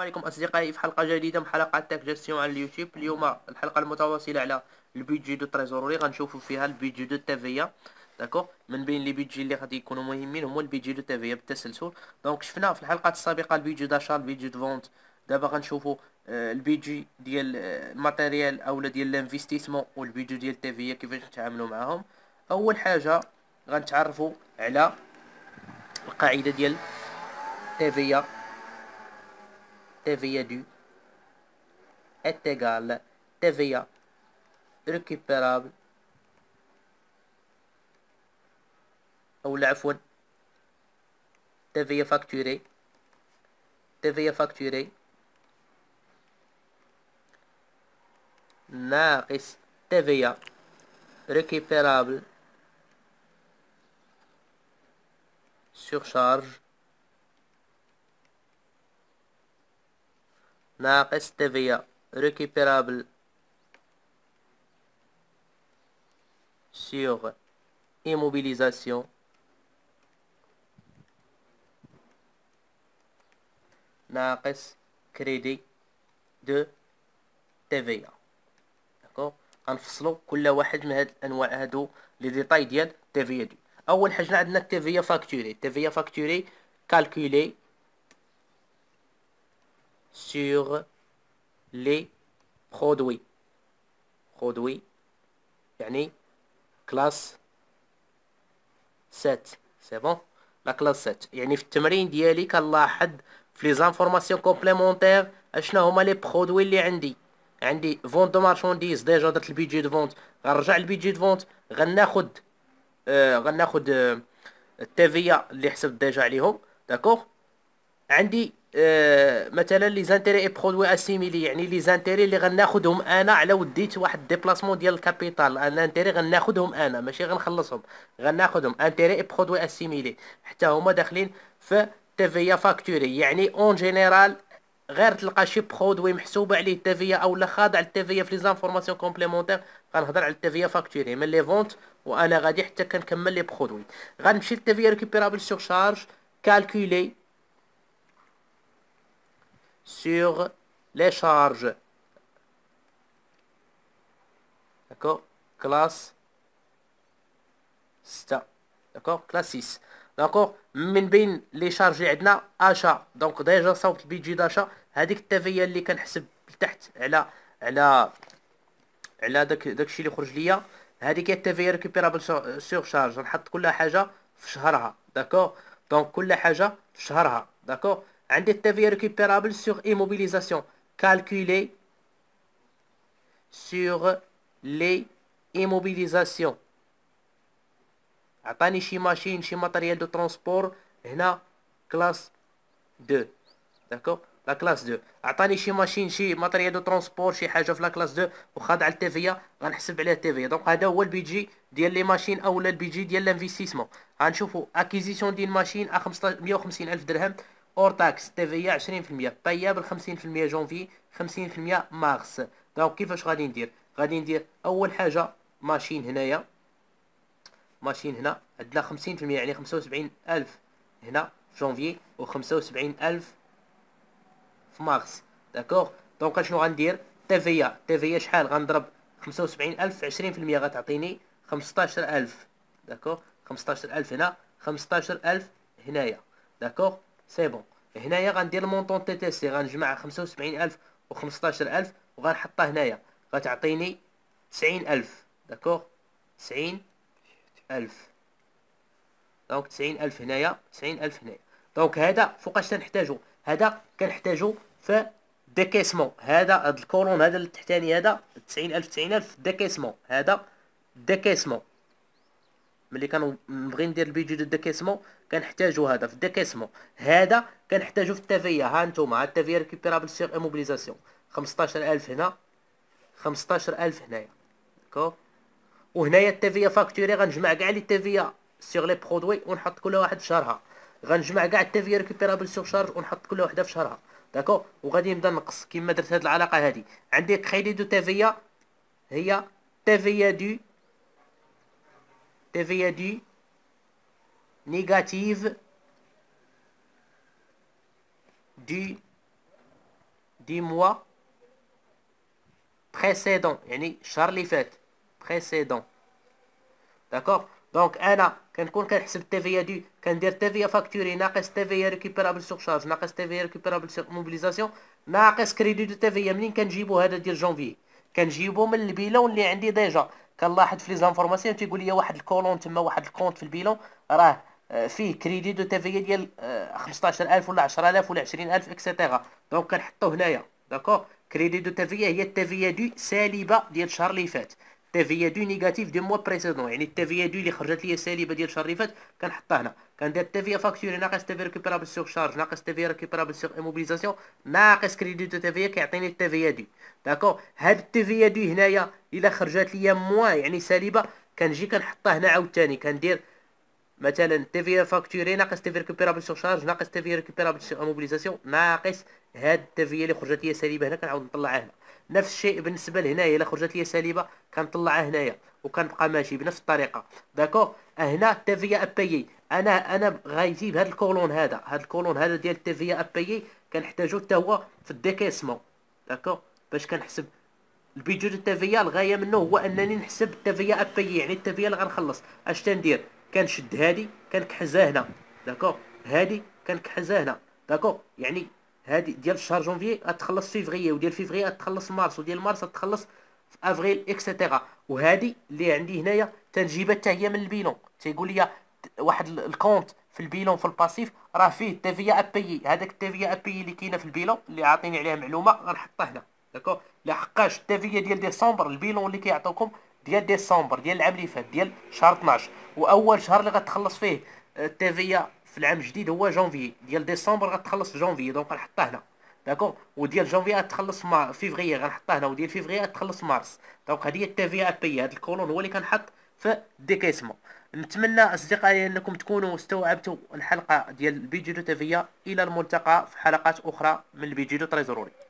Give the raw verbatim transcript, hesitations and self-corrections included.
عليكم أصدقائي في حلقة جديدة من حلقات تاك جيستيون على اليوتيوب. اليوم الحلقة المتواصلة على البيدجي دو تريزوري، غنشوفوا فيها البيدجي دو تيفيا. داكوغ، من بين لي بيدجي اللي غادي يكونوا مهمين هما البيدجي دو تيفيا بالتسلسل. دونك شفنا في الحلقات السابقة البيدجي داشا، البيدجي دو فونت. دابا غنشوفوا آه، البيدجي ديال آه، الماتيريال اولا ديال الانفستيسمون والبيدجي ديال تيفيا كيفاش نتعاملوا معاهم. اول حاجة غنتعرفوا على القاعدة ديال تيفيا. تيفيا دو est égal T V A récupérable ou عفوا T V A facturé T V A facturé ناقص T V A récupérable surcharge ناقص T V A récupérable sur immobilisation ناقص crédit de T V A. داكوغ، غنفصلوا كل واحد من هاد الانواع هادو لي ديتاي ديال تي في دو. اول حاجه عندنا تي في فاكتوري. تي في فاكتوري calculé sur les produits. produits يعني كلاس سبعة. سي بون، لا كلاس سبعة. يعني في التمرين ديالي كنلاحظ في لي زانفورماسيون كومبليمونتير اشنا هما لي برودوي اللي عندي. عندي فونت دو مارشانديز، ديجا درت البيدجي دو فونت، غنرجع البيدجي دو فونت، غناخد آه غناخد آه التيفيا اللي حسبت ديجا عليهم. داكوغ، عندي آه مثلا لي زانتيري اي برودوي اسيميلي، يعني لي زانتيري اللي غناخدهم انا على وديت واحد ديبلاسمون ديال الكابيتال. انا انتيري غناخدهم انا، ماشي غنخلصهم، غناخدهم انتيري اي برودوي اسيميلي، حتى هما داخلين في تيفيا فاكتوري. يعني اون جينيرال غير تلقى شي برودوي محسوبه عليه التيفيا او لا خاضع للتيفيا في لي زانفورماسيون كومبليمونتير، غنهضر على التيفيا فاكتوري من لي فونت، وانا غادي حتى كنكمل لي برودوي. غنمشي للتيفيا ريكوبيرابل سور شارج كالكولي sur les charges. D'accord, classe ستة. داكوغ، كلاس ستة. داكوغ، من بين لي شارج اللي عندنا اشا، دونك ديجا صوبت البيدجي داشا. هذيك التافيه اللي كنحسب لتحت على على على داك داكشي اللي خرج ليا، هذيك هي التافيه ريكوبيرابل سور شارج. نحط كل حاجه في شهرها. داكوغ، دونك كل حاجه في شهرها. داكوغ، عندي التافيه ريكوبيرابل سور ايموبيليزاسيون كالكولي sur les immobilisations. عطاني شي ماشين، شي ماتريال دو ترونسبور هنا كلاس اثنين. داكوغ، لا كلاس اثنين. عطاني شي ماشين، شي ماتريال دو ترونسبور، شي حاجه في لا كلاس اثنين وخاضعه للتيفيا، غنحسب عليها التيفيا. دونك هذا هو البيجي ديال لي ماشين اولا البيجي ديال لانفستيسمون. غنشوفوا اكيزيسيون ديال ماشين ا مية وخمسين الف درهم اور تاكس تيفيا عشرين في المية، بايابل خمسين في المية جونفي، خمسين في المية مارس. دونك كيفاش غادي ندير؟ غادي ندير اول حاجه ماشين هنايا، ماشين هنا عندنا خمسين في المية يعني خمسة وسبعين الف هنا في جونفي و خمسة وسبعين الف في مارس. داكوغ، دونك شنو غندير؟ تيفيا. تيفيا شحال؟ غنضرب خمسة وسبعين الف في عشرين في المية غتعطيني خمسطاش الف. داكوغ، خمسطاش الف هنا، خمسطاش الف هنايا. داكوغ، سي بون. هنايا غندير المونطون تي تي سي، غنجمع خمسة وسبعين الف و خمسطاش الف وغنحطها هنايا، غتعطيني تسعين الف. داكوغ، تسعين الف. دونك تسعين الف هنايا، تسعين الف هنايا. دونك هذا فوقاش تنحتاجو؟ هذا كنحتاجو في ديكيسمون. هذا هاد الكولون هذا التحتاني هذا تسعين الف تسعين الف ديكيسمون. هذا ديكيسمون. ملي كنبغي ندير البيدجي دو ديكيسمون كنحتاجو هذا في الديكيسمون. هذا كنحتاجو في التافيا. ها نتوما، ها التافيا ريكوبيرابل سيغ ايموبيليزاسيون، خمسطاش الف هنا، خمسطاش الف هنايا. داكوغ، وهنايا التيفيا فاكتوري غنجمع كاع لي تيفيا سيغ لي برودوي ونحط كل واحد في شهرها. غنجمع كاع التيفيا ريكوبيرابل سيغ شارج ونحط كل وحده في شهرها. داكو، وغادي نبدا نقص كيما درت هاد العلاقه هادي. عندي كريدي دو تيفيا هي تيفيا دو تيفيا دو نيجاتيف دو دي موا بريسيدون، يعني الشهر اللي فات بريسيدون. داكوغ. دونك انا كنكون كنحسب تي في دو، كندير تي في فاكتوري ناقص تي في ريكوبيرابل سور شارج ناقص تي في ريكوبيرابل سور موبيليزاسيون ناقص كريدي دو تي في. منين كنجيبو هذا ديال جونفي؟ كنجيبو من البيلون اللي عندي ديجا. كنلاحظ في لي زانفورماسيون تيقول لي واحد الكولون تما، واحد الكونت في البيلون راه فيه كريدي دو تي في ديال خمسطاش ألف ولا عشرة آلاف ولا عشرين ألف اكسيتيرا. دونك كنحطو هنايا. داكوغ. كريدي دو تي في هي التي في دو سالبه ديال الشهر اللي فات، تي في دو نيجاتيف دو موا بريسيدون، يعني التي في دو اللي خرجت لي سالبه ديال الشهر اللي فات كنحطها هنا. كندير تي في فاكتوري ناقص تي في ريكوبيرابل سور شارج ناقص تي في ريكوبيرابل سور ايموبيليزاسيون ناقص كريدي دو تي في كيعطيني التي في دو. داكور. هاد التي في دو هنايا الا خرجت لي موا يعني سالبه كنجي كنحطها هنا عاوتاني. كندير مثلا تي في فاكتوري ناقص تي في ريكوبيرابل سور شارج ناقص تي في ريكوبيرابل سور موبيليزاسيون ناقص هاد التي في اللي خرجت لي سالبه هنا كنعاود نطلعها هنا. نفس الشيء بالنسبه لهنايا، الا خرجت لي سالبه كنطلعها هنايا وكنبقى ماشي بنفس الطريقه. داكور. هنا تي في ابيي انا انا غايجيب هاد الكولون هذا، هاد الكولون هذا ديال تي في ابيي كنحتاجو حتى هو في الديكيسمون. داكور. باش كنحسب البيجو دو التي الغايه منه هو انني نحسب التي ابيي، يعني التي اللي غنخلص. اش تندير؟ كنشد هادي كنكحزها هنا. داكور. هادي كنكحزها هنا. داكور. يعني هادي ديال شهر جونفي غتخلص فيفري، وديال فيفري غتخلص مارس، وديال مارس غتخلص في افريل اكسيتيرا. وهادي اللي عندي هنايا تنجيبها حتى هي من البيلون. تيقول لي واحد الكونت في البيلون في الباسيف راه فيه تي في ابيي، هذاك التي في ابيي اللي كاينه في البيلون اللي عاطيني عليها معلومه غنحطها هنا. داكور. لحقاش التي في ديال ديسمبر البيلون اللي كيعطيوكم ديال ديسمبر ديال العام اللي فات ديال شهر اثناش، واول شهر اللي غتخلص فيه التي في في العام الجديد هو جونفي. ديال ديسمبر غتخلص في جونفي دونك غنحطها هنا. داكور. وديال جونفي غتخلص مع فيفري غنحطها هنا، وديال فيفري غتخلص مارس. دونك هذه هي التي في ابي. هذا الكولون هو اللي كنحط في الديكيسمون. نتمنى اصدقائي انكم تكونوا استوعبتوا الحلقه ديال البيجي دو تي في. الى الملتقى في حلقات اخرى من البيجي دو تريزوري.